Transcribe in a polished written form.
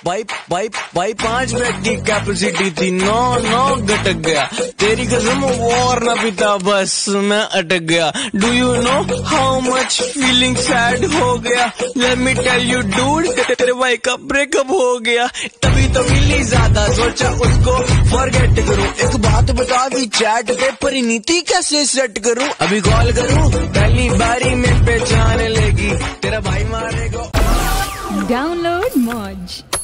भाई 5 बैग की कैपेसिटी थी, 9 घटक गया। तेरी कसम और ना पीता, बस मैं अटक गया। Do you know how much feeling sad हो गया? Let me tell you dude, तेरे भाई का ब्रेकअप हो गया। तभी तो मिली ज्यादा, सोचा उसको फॉरगेट करूं। एक बात बता दी चैट पे, परिणीति कैसे सेट करूं? अभी कॉल करूं, पहली बारी में पहचान लेगी, तेरा भाई मारेगा। डाउनलोड मौज।